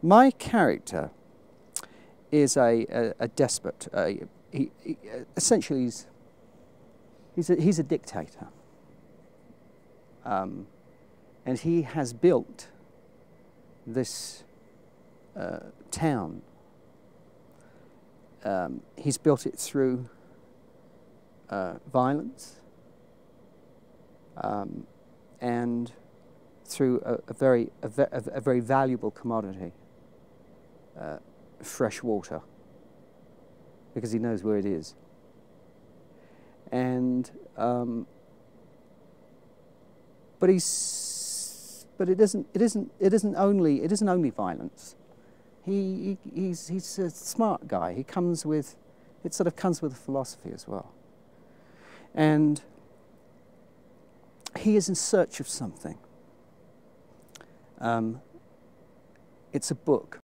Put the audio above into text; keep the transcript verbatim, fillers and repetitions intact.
My character is a, a, a despot. A, he, he, essentially, he's, he's, a, he's a dictator. Um, and he has built this uh, town. Um, he's built it through uh, violence um, and through a, a, very, a, a very valuable commodity, uh, fresh water, because he knows where it is. And um, but he's, but it isn't, it isn't, it isn't only, it isn't only violence. He, he he's he's a smart guy. He comes with, it sort of comes with a philosophy as well. And he is in search of something. Um, it's a book.